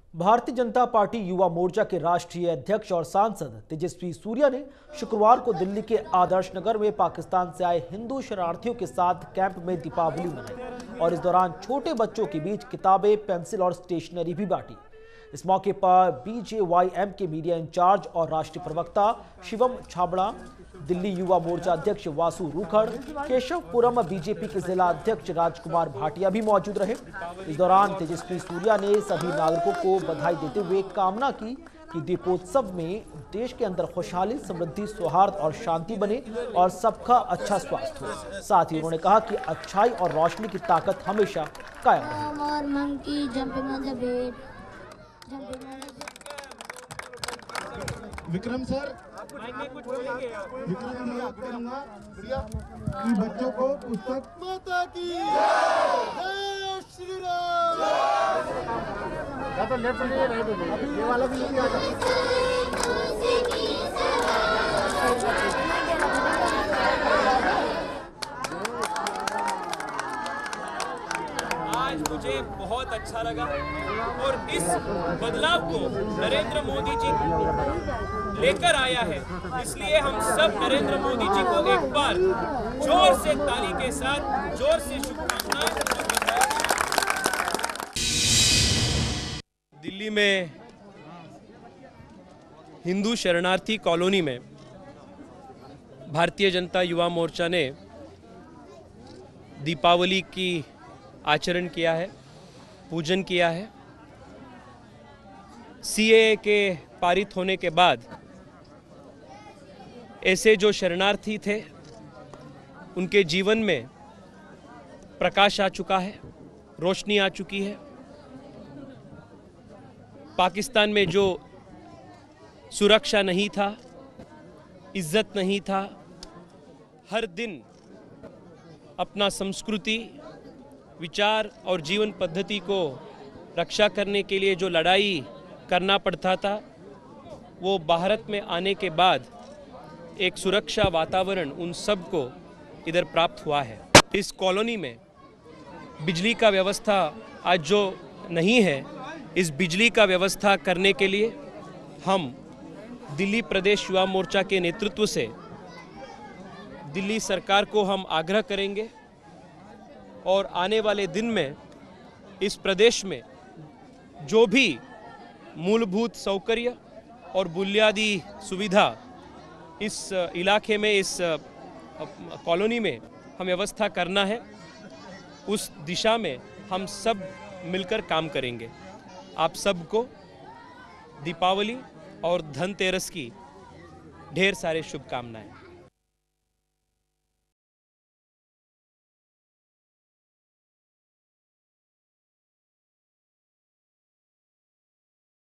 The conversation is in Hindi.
भारतीय जनता पार्टी युवा मोर्चा के राष्ट्रीय अध्यक्ष और सांसद तेजस्वी सूर्या ने शुक्रवार को दिल्ली के आदर्श नगर में पाकिस्तान से आए हिंदू शरणार्थियों के साथ कैंप में दीपावली मनाई और इस दौरान छोटे बच्चों के बीच किताबें, पेंसिल और स्टेशनरी भी बांटी। इस मौके पर बीजेवाईएम के मीडिया इंचार्ज और राष्ट्रीय प्रवक्ता शिवम छाबड़ा, दिल्ली युवा मोर्चा अध्यक्ष वासु रूखड़, केशवपुरम बीजेपी के जिला अध्यक्ष राजकुमार भाटिया भी मौजूद रहे। इस दौरान तेजस्वी सूर्या ने सभी नागरिकों को बधाई देते हुए कामना की कि दीपोत्सव में देश के अंदर खुशहाली, समृद्धि, सौहार्द और शांति बने और सबका अच्छा स्वास्थ्य हो। साथ ही उन्होंने कहा कि अच्छाई और रोशनी की ताकत हमेशा कायम रहे। विक्रम सर, विक्रम मैं बात करूंगा कि बच्चों को पुस्तक माता की जय श्री राम या तो लेफ्ट में राइट में ये वाला भी आ आज मुझे बहुत अच्छा लगा और इस बदलाव को नरेंद्र मोदी जी लेकर आया है। इसलिए हम सब नरेंद्र मोदी जी को एक बार जोर से ताली के साथ जोर से शुभकामनाएं। दिल्ली में हिंदू शरणार्थी कॉलोनी में भारतीय जनता युवा मोर्चा ने दीपावली की आचरण किया है, पूजन किया है। सीएए के पारित होने के बाद ऐसे जो शरणार्थी थे उनके जीवन में प्रकाश आ चुका है, रोशनी आ चुकी है। पाकिस्तान में जो सुरक्षा नहीं था, इज्जत नहीं था, हर दिन अपना संस्कृति, विचार और जीवन पद्धति को रक्षा करने के लिए जो लड़ाई करना पड़ता था, वो भारत में आने के बाद एक सुरक्षा वातावरण उन सब को इधर प्राप्त हुआ है। इस कॉलोनी में बिजली का व्यवस्था आज जो नहीं है, इस बिजली का व्यवस्था करने के लिए हम दिल्ली प्रदेश युवा मोर्चा के नेतृत्व से दिल्ली सरकार को हम आग्रह करेंगे और आने वाले दिन में इस प्रदेश में जो भी मूलभूत सौकर्य और बुनियादी सुविधा इस इलाके में, इस कॉलोनी में हम व्यवस्था करना है, उस दिशा में हम सब मिलकर काम करेंगे। आप सबको दीपावली और धनतेरस की ढेर सारे शुभकामनाएं।